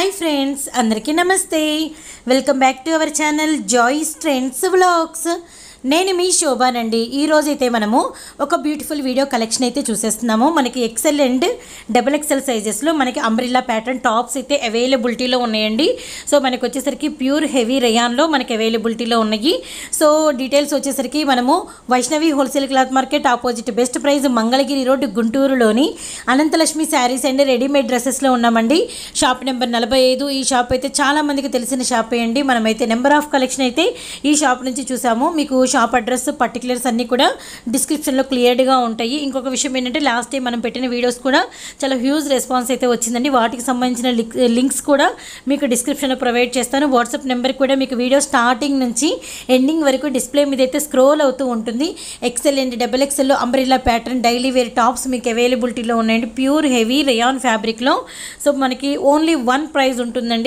High friends अंदरिकी नमस्ते welcome back to our channel Joy's trends vlogs నేను మీ శోభానండి ఈ రోజు అయితే మనము ఒక బ్యూటిఫుల్ వీడియో కలెక్షన్ అయితే చూసేస్తున్నాము మనకి XL and double XL sizes లో మనకి అంబ్రెల్లా ప్యాటర్న్ టాప్స్ అయితే అవైలబిలిటీ లో ఉన్నాయండి సో మనకి వచ్చేసరికి ప్యూర్ హెవీ రేయాన్ లో మనకి అవైలబిలిటీ లో ఉన్నాయి సో డీటెయిల్స్ వచ్చేసరికి మనము Vaishnavi wholesale cloth market opposite best price Mangalagiri road గుంటూరులోని Anantha Lakshmi sarees and readymade dresses లో ఉన్నామండి షాప్ నెంబర్ 45 ఈ షాప్ అయితే చాలా మందికి తెలిసిన షాప్ అండి మనమైతే నెంబర్ ఆఫ్ కలెక్షన్ అయితే ఈ షాప్ నుంచి చూసాము మీకు షాప్ అడ్రస్ పర్టిక్యులర్స్ అన్నీ కూడా డిస్క్రిప్షన్లో క్లియర్గా ఉంటాయి ఇంకొక విషయం ఏంటంటే లాస్ట్ టైం మనం పెట్టిన వీడియోస్ కూడా చాలా హ్యూజ్ రెస్పాన్స్ అయితే వచ్చిందండి వాటికి సంబంధించిన లింక్స్ కూడా మీకు డిస్క్రిప్షన్లో ప్రొవైడ్ చేస్తాను వాట్సాప్ నెంబర్ కూడా మీకు వీడియో స్టార్టింగ్ నుంచి ఎండింగ్ వరకు డిస్ప్లే మీద అయితే స్క్రోల్ అవుతూ ఉంటుంది ఎక్సెల్ అండ్ డబుల్ ఎక్సెల్లో umbrella pattern daily wear tops మీకు అవైలబిలిటీలో ఉన్నాయండి ప్యూర్ హెవీ రేయాన్ ఫ్యాబ్రిక్లో సో మనకి ఓన్లీ వన్ ప్రైస్ ఉంటుందండి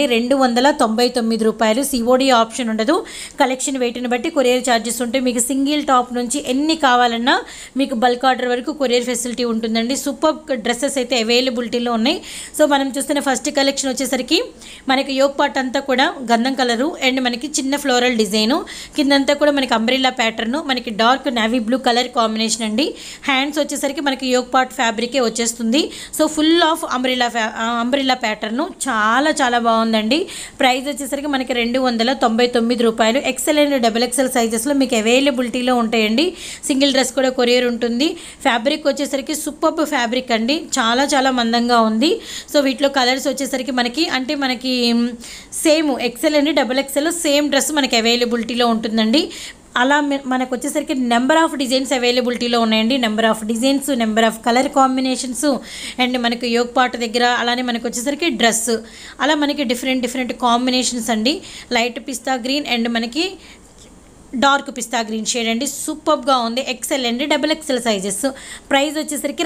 ₹299 సిఓడి ఆప్షన్ ఉండదు కలెక్షన్ వెయిట్ని బట్టి కొరియర్ ఛార్జెస్ ఉంటాయి మీకు సింగిల్ టాప్ నుంచి ఎన్ని కావాలన్నా మీకు బల్క్ ఆర్డర్ వరకు కొరియర్ ఫెసిలిటీ ఉంటుందండి సూపర్ డ్రెస్సెస్ అయితే అవైలబిలిటీలో ఉన్నాయి సో మనం చూస్తున్న ఫస్ట్ కలెక్షన్ వచ్చేసరికి మనకి యోక్ పార్ట్ అంతా కూడా గంధం కలరు అండ్ మనకి చిన్న ఫ్లోరల్ డిజైను కిందంతా కూడా మనకి అంబ్రెల్లా ప్యాటర్న్ మనకి dark navy blue colour combination అండి హ్యాండ్స్ వచ్చేసరికి మనకి యోక్ పార్ట్ ఫ్యాబ్రికే వచ్చేస్తుంది so full of umbrella pattern చాలా బాగుందండి ప్రైస్ వచ్చేసరికి మనకి ₹299 ఎక్సెల్ అండ్ డబుల్ ఎక్సెల్ సైజెస్లో మీకు అవైలబిలిటీలో ఉంటాయండి సింగిల్ డ్రెస్ కూడా కొరియర్ ఉంటుంది ఫ్యాబ్రిక్ వచ్చేసరికి సూపర్ ఫ్యాబ్రిక్ అండి చాలా మందంగా ఉంది సో వీటిలో కలర్స్ వచ్చేసరికి మనకి same XL and double XL same dress మనకి అవైలబిలిటీలో ఉంటుందండి అలా మనకు వచ్చేసరికి నెంబర్ ఆఫ్ డిజైన్స్ అవైలబిలిటీలో ఉన్నాయండి number of designs number of colour combinations and మనకి యోక్ పార్ట్ దగ్గర అలానే మనకు వచ్చేసరికి డ్రెస్ అలా మనకి డిఫరెంట్ కాంబినేషన్స్ అండి లైట్ పిస్తా గ్రీన్ అండ్ మనకి డార్క్ పిస్తా గ్రీన్ షేడ్ అండి సూపర్గా ఉంది ఎక్సెల్ అండి డబుల్ ఎక్సెల్ సైజెస్ ప్రైస్ వచ్చేసరికి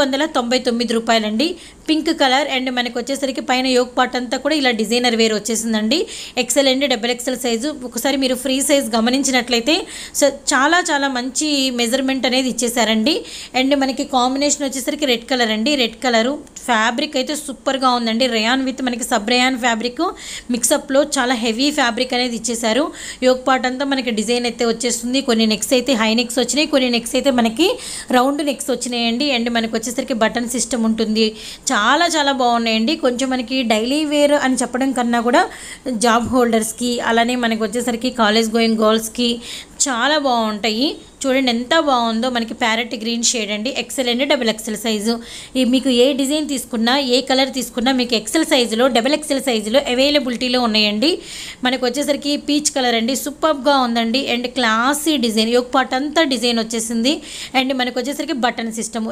₹299 అండి పింక్ కలర్ అండ్ మనకు వచ్చేసరికి పైన యోక్ పార్ట్ అంతా కూడా ఇలా డిజైనర్ వేర్ వచ్చేసిందండి ఎక్సెల్ అండి డబుల్ ఎక్సెల్ సైజు ఒకసారి మీరు ఫ్రీ సైజ్ గమనించినట్లయితే సో చాలా మంచి మెజర్మెంట్ అనేది ఇచ్చేసారండి అండ్ మనకి కాంబినేషన్ వచ్చేసరికి రెడ్ కలర్ అండి రెడ్ కలరు ఫ్యాబ్రిక్ అయితే సూపర్గా ఉందండి రేయాన్ విత్ మనకి సబ్ రేయాన్ ఫ్యాబ్రిక్ మిక్సప్లో చాలా హెవీ ఫ్యాబ్రిక్ అనేది ఇచ్చేసారు యోక్ పార్ట్ అంతా మనకి డిజైన్ అయితే వచ్చేస్తుంది కొన్ని నెక్స్ అయితే హై నెక్స్ వచ్చినాయి కొన్ని నెక్స్ అయితే మనకి రౌండ్ నెక్స్ వచ్చినాయండి అండ్ మనకి వచ్చేసరికి బటన్ సిస్టమ్ ఉంటుంది చాలా బాగున్నాయండి కొంచెం మనకి డైలీ వేర్ అని చెప్పడం కన్నా కూడా జాబ్ హోల్డర్స్కి అలానే మనకి వచ్చేసరికి కాలేజ్ గోయింగ్ గర్ల్స్కి చాలా బాగుంటాయి చూడండి ఎంత బాగుందో మనకి ప్యారెట్ గ్రీన్ షేడ్ అండి XL and double XL size మీకు ఏ డిజైన్ తీసుకున్నా ఏ కలర్ తీసుకున్నా మీకు ఎక్సెల్ సైజులో డబుల్ ఎక్సెల్ సైజులో అవైలబిలిటీలో ఉన్నాయండి మనకు వచ్చేసరికి పీచ్ కలర్ అండి సూపర్గా ఉందండి and classy design yoke part అంతా డిజైన్ వచ్చేసింది అండ్ మనకు వచ్చేసరికి బటన్ సిస్టమ్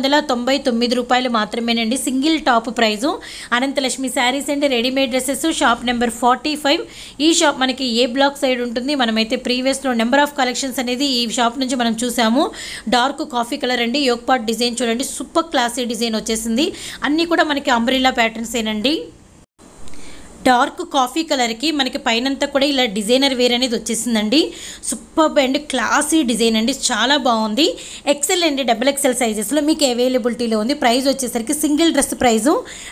₹299 మాత్రమేనండి single top price Anantha Lakshmi sarees and readymade dresses shop number 45 ఈ షాప్ మనకి ఏ బ్లాక్ సైడ్ ఉంటుంది మనమైతే ప్రీవియస్లో నెంబర్ ఆఫ్ కలెక్షన్స్ అనేది ఈ షాప్ నుంచి మనం చూసాము డార్క్ కాఫీ కలర్ అండి యోక్ పార్ట్ డిజైన్ చూడండి సూపర్ క్లాసీ డిజైన్ వచ్చేసింది అన్నీ కూడా మనకి అంబ్రెల్లా ప్యాటర్న్స్ ఏనండి డార్క్ కాఫీ కలర్కి మనకి పైనంతా కూడా ఇలా డిజైనర్ వేర్ అనేది వచ్చేసిందండి సూపర్ అండ్ క్లాసీ డిజైన్ అండి చాలా బాగుంది ఎక్సెల్ అండ్ డబుల్ ఎక్సెల్ సైజెస్లో మీకు అవైలబిలిటీలో ఉంది ప్రైస్ వచ్చేసరికి సింగిల్ డ్రెస్ ప్రైజు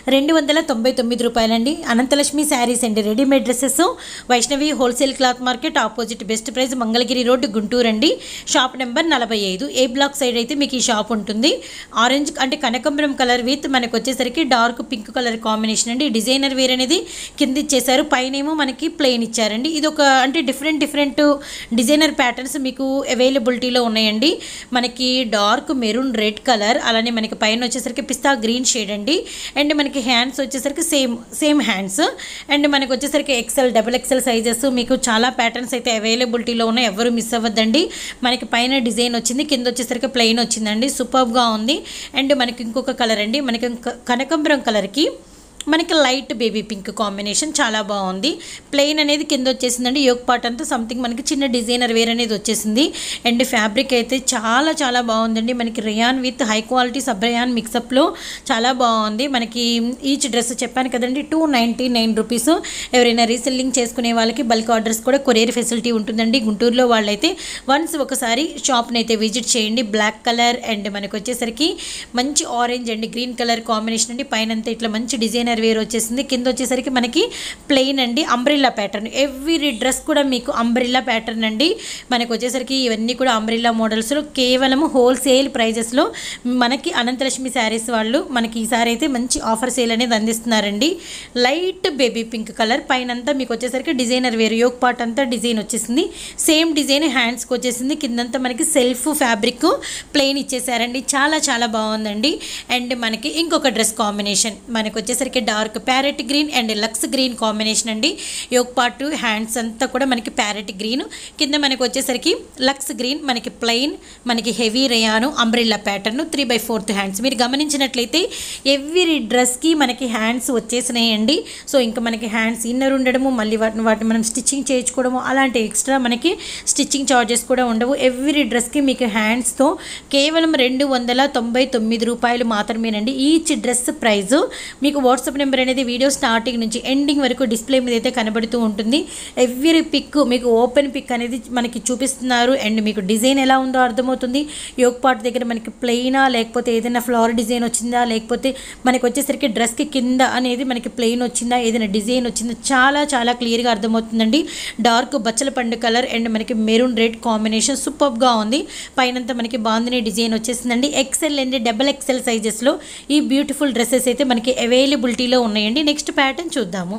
₹299 అండి అనంతలక్ష్మి శారీస్ అండి readymade dresses Vaishnavi wholesale cloth market opposite best price Mangalagiri road Guntur అండి shop number 45 A block side అయితే మీకు ఈ షాప్ ఉంటుంది ఆరెంజ్ అంటే కనకంబరం కలర్ విత్ మనకు వచ్చేసరికి డార్క్ పింక్ కలర్ కాంబినేషన్ అండి డిజైనర్ వేర్ అనేది కింద ఇచ్చేసారు పైనేమో మనకి ప్లెయిన్ ఇచ్చారండి ఇది ఒక అంటే డిఫరెంట్ డిజైనర్ ప్యాటర్న్స్ మీకు అవైలబిలిటీలో ఉన్నాయండి మనకి డార్క్ మెరూన్ రెడ్ కలర్ అలానే మనకి పైన వచ్చేసరికి పిస్తా గ్రీన్ షేడ్ అండి అండ్ మనకి హ్యాండ్స్ వచ్చేసరికి సేమ్ హ్యాండ్స్ అండ్ మనకి వచ్చేసరికి ఎక్సెల్ డబుల్ ఎక్సెల్ సైజెస్ మీకు చాలా ప్యాటర్న్స్ అయితే అవైలబిలిటీలో ఉన్నాయి ఎవరు మిస్ అవ్వద్దండి మనకి పైన డిజైన్ వచ్చింది కింద వచ్చేసరికి ప్లెయిన్ వచ్చిందండి సూపర్గా ఉంది అండ్ మనకి ఇంకొక కలర్ అండి మనకి కనకంబరం కలర్కి మనకి లైట్ బేబీ పింక్ కాంబినేషన్ చాలా బాగుంది ప్లెయిన్ అనేది కింద వచ్చేసిందండి యోక్ పార్ట్ అంతా సంథింగ్ మనకి చిన్న డిజైనర్ వేర్ అనేది వచ్చేసింది అండ్ ఫ్యాబ్రిక్ అయితే చాలా బాగుందండి మనకి rayon with high quality sub rayon మిక్సప్లో చాలా బాగుంది మనకి ఈచ్ డ్రెస్ చెప్పాను కదండి ₹299 ఎవరైనా రీసెల్లింగ్ చేసుకునే వాళ్ళకి బల్క్ ఆర్డర్స్ కూడా కొరియర్ ఫెసిలిటీ ఉంటుందండి గుంటూరులో వాళ్ళైతే వన్స్ ఒకసారి షాప్ని అయితే విజిట్ చేయండి బ్లాక్ కలర్ అండ్ మనకు వచ్చేసరికి మంచి orange and green colour combination అండి పైన అంతా ఇట్లా మంచి డిజైనర్ డిజైనర్ వేర్ వచ్చేసింది. కింద వచ్చేసరికి మనకి ప్లెయిన్ అండి, అంబ్రిల్లా ప్యాటర్న్. ఎవ్రీ డ్రెస్ కూడా మీకు అంబ్రిల్లా ప్యాటర్న్ అండి. మనకు వచ్చేసరికి ఇవన్నీ కూడా అంబ్రిల్లా మోడల్స్లో కేవలం హోల్సేల్ ప్రైజెస్లో మనకి అనంతలక్ష్మి శారీస్ వాళ్ళు మనకి ఈసారి అయితే మంచి ఆఫర్ సేల్ అనేది అందిస్తున్నారండి. లైట్ బేబీ పింక్ కలర్ పైనంతా మీకు వచ్చేసరికి డిజైనర్ వేర్, యోక్ పార్ట్ అంతా డిజైన్ వచ్చేసింది. సేమ్ డిజైన్ హ్యాండ్స్కి వచ్చేసింది. కిందంతా మనకి సెల్ఫ్ ఫ్యాబ్రిక్ ప్లెయిన్ ఇచ్చేసారండి. చాలా చాలా బాగుందండి. అండ్ మనకి ఇంకొక డ్రెస్ కాంబినేషన్ మనకు వచ్చేసరికి dark parrot green and lux green combination అండి. యోక్ పార్ట్ హ్యాండ్స్ అంతా కూడా మనకి ప్యారెట్ గ్రీన్, కింద మనకు వచ్చేసరికి లక్స్ గ్రీన్, మనకి ప్లెయిన్, మనకి heavy rayon umbrella pattern 3/4 hands. మీరు గమనించినట్లయితే ఎవ్రీ డ్రెస్కి మనకి హ్యాండ్స్ వచ్చేసినాయండి. సో ఇంకా మనకి హ్యాండ్స్ ఇన్నర్ ఉండడము, మళ్ళీ వాటిని మనం స్టిచ్చింగ్ చేయించుకోవడము, అలాంటి ఎక్స్ట్రా మనకి స్టిచ్చింగ్ చార్జెస్ కూడా ఉండవు. ఎవ్రీ డ్రెస్కి మీకు హ్యాండ్స్తో కేవలం 299 రూపాయలు మాత్రమేనండి. ఈచ్ డ్రెస్ ప్రైజు మీకు వాట్సాప్ నెంబర్ అనేది వీడియో స్టార్టింగ్ నుంచి ఎండింగ్ వరకు డిస్ప్లే మీద అయితే కనబడుతూ ఉంటుంది. ఎవ్రీ పిక్ మీకు ఓపెన్ పిక్ అనేది మనకి చూపిస్తున్నారు. అండ్ మీకు డిజైన్ ఎలా ఉందో అర్థమవుతుంది. యోక్ పార్ట్ దగ్గర మనకి ప్లెయినా, లేకపోతే ఏదైనా ఫ్లవర్ డిజైన్ వచ్చిందా, లేకపోతే మనకి వచ్చేసరికి డ్రెస్కి కింద అనేది మనకి ప్లెయిన్ వచ్చిందా, ఏదైనా డిజైన్ వచ్చిందా, చాలా చాలా క్లియర్గా అర్థమవుతుందండి. డార్క్ బచ్చల పండు కలర్ అండ్ మనకి మెరూన్ రెడ్ కాంబినేషన్ సూపర్గా ఉంది. పైనంతా మనకి బాందిని డిజైన్ వచ్చేసిందండి. ఎక్సెల్ అండ్ XXL సైజెస్లో ఈ బ్యూటిఫుల్ డ్రెస్సెస్ అయితే మనకి అవైలబిలిటీలో ఉన్నాయండి. నెక్స్ట్ ప్యాటర్న్ చూద్దాము.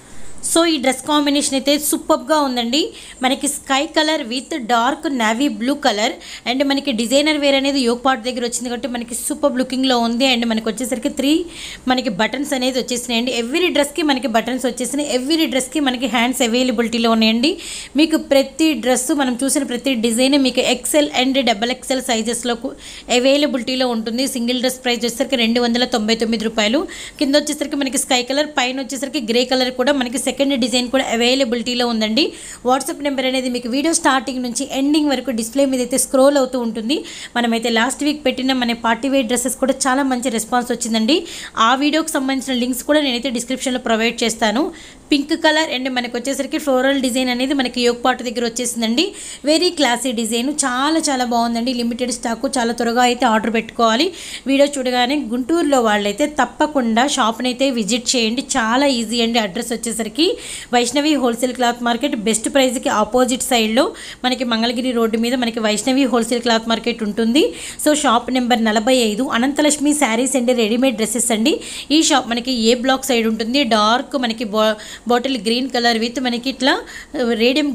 సో ఈ డ్రెస్ కాంబినేషన్ అయితే సూపర్గా ఉందండి. మనకి sky colour with dark navy blue colour and మనకి డిజైనర్ వేర్ అనేది యోక్ పార్ట్ దగ్గర వచ్చింది కాబట్టి మనకి సూపర్ లుకింగ్లో ఉంది. అండ్ మనకి వచ్చేసరికి 3 మనకి బటన్స్ అనేది వచ్చేసినాయండి. ఎవ్రీ డ్రెస్కి మనకి బటన్స్ వచ్చేసినాయి. ఎవ్రీ డ్రెస్కి మనకి హ్యాండ్స్ అవైలబిలిటీలో ఉన్నాయండి. మీకు ప్రతి డ్రెస్సు మనం చూసిన ప్రతి డిజైన్ మీకు ఎక్సెల్ అండ్ XXL సైజెస్లో అవైలబిలిటీలో ఉంటుంది. సింగిల్ డ్రెస్ ప్రైస్ వచ్చేసరికి 299 రూపాయలు. కింద వచ్చేసరికి మనకి స్కై కలర్, పైన వచ్చేసరికి గ్రే కలర్ కూడా మనకి సెకండ్ డిజైన్ కూడా అవైలబిలిటీలో ఉందండి. వాట్సాప్ నెంబర్ అనేది మీకు వీడియో స్టార్టింగ్ నుంచి ఎండింగ్ వరకు డిస్ప్లే మీద అయితే స్క్రోల్ అవుతూ ఉంటుంది. మనమైతే లాస్ట్ వీక్ పెట్టిన మన పార్టీ వేర్ డ్రెస్సెస్ కూడా చాలా మంచి రెస్పాన్స్ వచ్చిందండి. ఆ వీడియోకి సంబంధించిన లింక్స్ కూడా నేనైతే డిస్క్రిప్షన్లో ప్రొవైడ్ చేస్తాను. పింక్ కలర్ అండ్ మనకు వచ్చేసరికి ఫ్లోరల్ డిజైన్ అనేది మనకి యోక్ పార్ట్ దగ్గర వచ్చేసిందండి. వెరీ క్లాసీ డిజైన్, చాలా చాలా బాగుందండి. లిమిటెడ్ స్టాక్, చాలా త్వరగా అయితే ఆర్డర్ పెట్టుకోవాలి. వీడియో చూడగానే గుంటూరులో వాళ్ళైతే తప్పకుండా షాప్ని అయితే విజిట్ చేయండి. చాలా ఈజీ అండి. అడ్రస్ వచ్చేసరికి Vaishnavi wholesale cloth market, best ప్రైజ్కి ఆపోజిట్ సైడ్లో మనకి మంగళగిరి రోడ్డు మీద మనకి వైష్ణవి హోల్సేల్ క్లాత్ మార్కెట్ ఉంటుంది. So shop number 45 Ananthalakshmi sarees and readymade dresses అండి. ఈ షాప్ మనకి ఏ బ్లాక్ సైడ్ ఉంటుంది. డార్క్ మనకి బాటిల్ గ్రీన్ కలర్ విత్ మనకి ఇట్లా రేడియం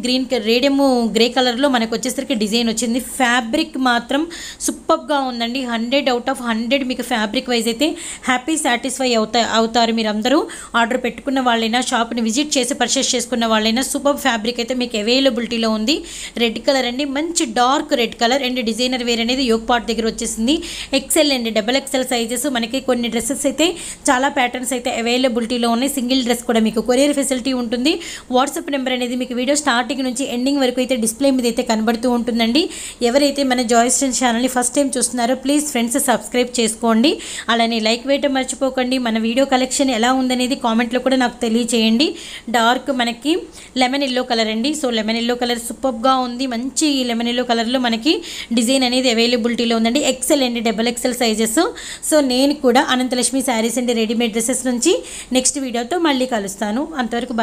గ్రే కలర్లో మనకు వచ్చేసరికి డిజైన్ వచ్చింది. ఫ్యాబ్రిక్ మాత్రం సూపర్గా ఉందండి. 100/100 మీకు ఫ్యాబ్రిక్ వైజ్ అయితే హ్యాపీ సాటిస్ఫై అవుతారు మీరు అందరూ. ఆర్డర్ పెట్టుకున్న వాళ్ళైనా, షాప్ని విజిట్ చేసి పర్చేస్ చేసుకున్న వాళ్ళైనా సూపర్ ఫ్యాబ్రిక్ అయితే మీకు అవైలబిలిటీలో ఉంది. రెడ్ కలర్ అండి, మంచి dark red colour and designer wear అనేది యోక్ పార్ట్ దగ్గర వచ్చేసింది. ఎక్సెల్ అండ్ XXL సైజెస్ మనకి కొన్ని డ్రెస్సెస్ అయితే చాలా ప్యాటర్న్స్ అయితే అవైలబిలిటీలో ఉన్నాయి. సింగిల్ డ్రెస్ కూడా మీకు కొరియర్ ఫెసిలిటీ ఉంటుంది. వాట్సాప్ నెంబర్ అనేది మీకు వీడియో స్టార్టింగ్ నుంచి ఎండింగ్ వరకు అయితే డిస్ప్లే మీద అయితే కనబడుతూ ఉంటుందండి. ఎవరైతే మన జాయ్స్ ఫ్రెండ్స్ ఛానల్ని ఫస్ట్ టైం చూస్తున్నారో ప్లీజ్ ఫ్రెండ్స్ సబ్స్క్రైబ్ చేసుకోండి. అలానే లైక్ వేయటం మర్చిపోకండి. మన వీడియో కలెక్షన్ ఎలా ఉందనేది కామెంట్లో కూడా నాకు తెలియచేయండి. డార్క్ మనకి లెమన్ ఎల్లో కలర్ అండి. సో లెమన్ ఎల్లో కలర్ సూపర్గా ఉంది. మంచి లెమన్ ఎల్లో కలర్లో మనకి డిజైన్ అనేది అవైలబిలిటీలో ఉందండి. XL and XXL sizes. So నేను కూడా Ananthalakshmi sarees and readymade dresses నుంచి నెక్స్ట్ వీడియోతో మళ్ళీ కలుస్తాను. అంతవరకు